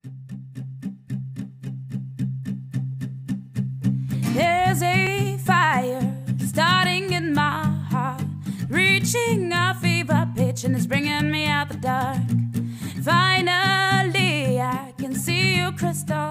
There's a fire starting in my heart, reaching a fever pitch, and it's bringing me out the dark. Finally, I can see you crystal